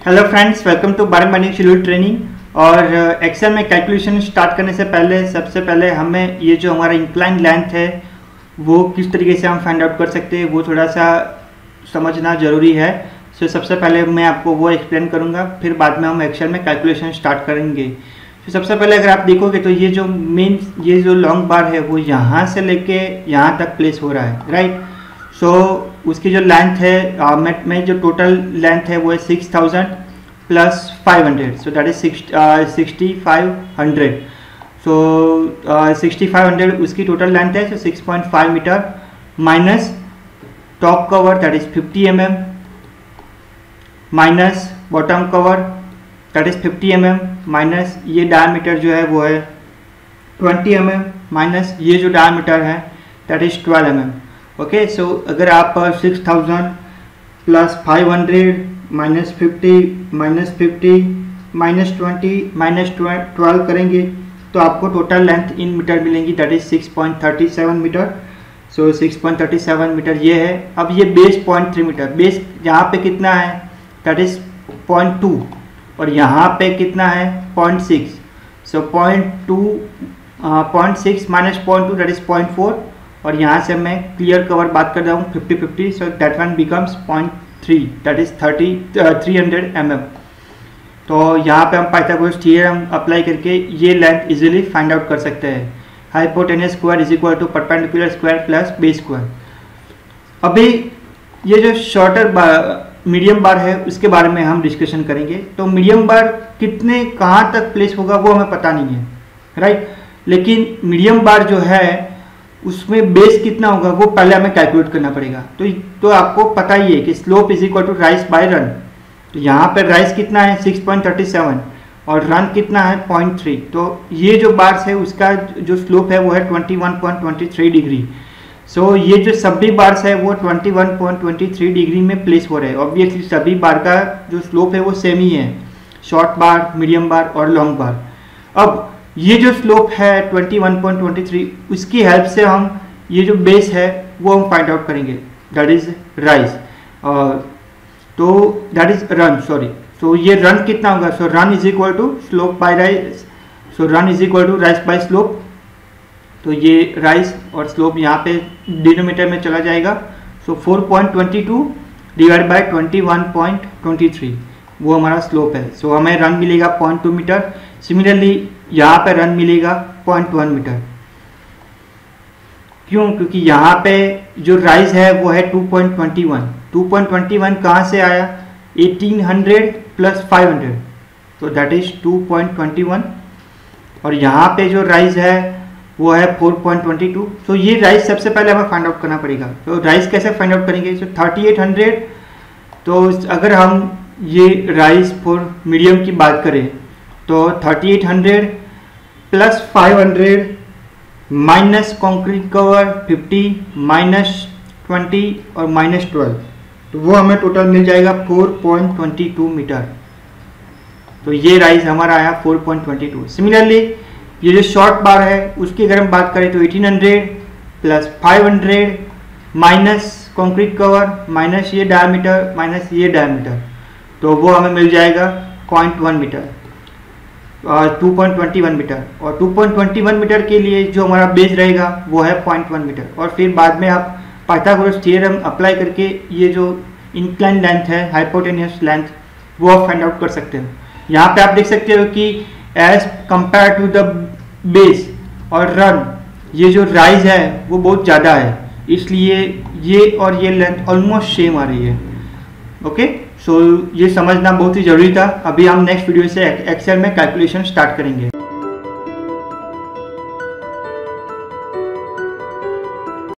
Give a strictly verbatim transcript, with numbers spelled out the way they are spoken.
Hello friends, welcome to बारे money schedule training. और Excel में कैलकुलेशन स्टार्ट करने से पहले सबसे पहले हमें ये जो हमारा इंक्लाइन लेंथ है वो किस तरीके से हम फाइंड आउट कर सकते हैं वो थोड़ा सा समझना ज़रूरी है। सो so, सबसे पहले मैं आपको वो एक्सप्लेन करूँगा, फिर बाद में हम एक्सेल में कैलकुलेशन स्टार्ट करेंगे। तो so, सबसे पहले अगर आप देखोगे तो ये जो मेन ये जो लॉन्ग बार है वो यहाँ से लेके यहाँ तक प्लेस हो रहा है, राइट। सो so, उसकी जो लेंथ है uh, में, में जो टोटल लेंथ है वो है six thousand plus five hundred, so that is sixty five hundred. So sixty five hundred उसकी टोटल लेंथ है, so six point five metre minus top cover that is fifty m m minus bottom cover that is fifty m m minus ये diameter जो है वो है twenty M m minus ये जो diameter है that is twelve m m. Okay, so अगर आप six thousand plus five hundred minus fifty minus fifty minus twenty minus twelve करेंगे तो आपको टोटल लेंथ इन मीटर मिलेंगी that is six point thirty seven metre. So six point thirty seven metre ये है। अब ये base point three metre, base यहाँ पे कितना है दैट इज पॉइंट टू और यहाँ पे कितना है point six. So point two point six minus point two that is point four और यहाँ से मैं क्लियर कवर बात कर रहा हूँ fifty fifty, so that one becomes point three that is thirty three hundred m m. तो यहाँ पे हम पाइथागोरस थ्योरम अप्लाई करके ये लेंथ इजीली फाइंड आउट कर सकते हैं। Hypotenuse square is equal to perpendicular square plus base square. अभी ये जो शॉर्टर बार मीडियम बार है उसके बारे में हम डिस्कशन करेंगे। तो मीडियम बार कितने कहाँ तक प्लेस होगा वो हमें पता नहीं है, राइट। लेकिन मीडियम बार जो है उसमें बेस कितना होगा वो पहले हमें कैलकुलेट करना पड़ेगा। तो तो आपको पता ही है कि slope is equal to rise by run. तो यहाँ पर राइज कितना है सिक्स पॉइंट थर्टी सेवन और रन कितना है पॉइंट थ्री। तो ये जो बार्स है उसका जो स्लोप है वो है twenty one point two three degree. So ये जो सभी बार्स है वो twenty one point two three degree में प्लेस हो रहे हैं। ऑब्वियसली सभी बार का जो स्लोप है वो सेम ही है, शॉर्ट बार, मीडियम बार और लॉन्ग बार। अब ये जो स्लोप है twenty one point two three उसकी हेल्प से हम ये जो बेस है वो हम फाइंड आउट करेंगे दैट इज राइज। तो that is run sorry so ये रन कितना होगा, so run is equal to slope by rise. So run is equal to rise by slope. तो ये राइज और स्लोप यहाँ पे डिनोमीटर में चला जाएगा। So four point two two divide by twenty one point two three वो हमारा स्लोप है। सो so, हमें रन मिलेगा पॉइंट टू मीटर। सिमिलरली यहाँ पे रन मिलेगा पॉइंट वन मीटर। क्यों? क्योंकि यहाँ पे जो राइज है वो है two point two one. Two point two one कहाँ से आया, eighteen hundred plus five hundred, तो that is two point two one. और यहाँ पे जो राइज है वो है फोर पॉइंट टू टू। तो ये राइज सबसे पहले हमें फाइंड आउट करना पड़ेगा। तो राइज कैसे फाइंड आउट करेंगे, सो थर्टी एट हंड्रेड। तो अगर हम ये राइज फॉर मीडियम की बात करें तो thirty eight hundred plus five hundred minus concrete cover fifty minus twenty और माइनस ट्वेल्व, तो वो हमें टोटल मिल जाएगा four point two two metre. तो ये राइज हमारा आया four point two two. Similarly ये जो शॉर्ट बार है उसकी अगर हम बात करें तो eighteen hundred plus five hundred minus concrete cover minus ये डायमीटर माइनस ये डायमीटर, तो वो हमें मिल जाएगा point one metre, two point two one metre. और two point two one metre के लिए जो हमारा बेस रहेगा वो है पॉइंट वन मीटर। और फिर बाद में आप पाइथागोरस थ्योरम अप्लाई करके ये जो इंक्लाइन लेंथ है, हाइपोटेन्यूज लेंथ, वो आप फाइंड आउट कर सकते हो। यहाँ पे आप देख सकते हो कि as compare to the base और रन ये जो राइज है वो बहुत ज़्यादा है, इसलिए ये और ये लेंथ ऑलमोस्ट सेम आ रही है। ओके, सो so, ये समझना बहुत ही ज़रूरी था। अभी हम नेक्स्ट वीडियो से एक्सेल में कैलकुलेशन स्टार्ट करेंगे।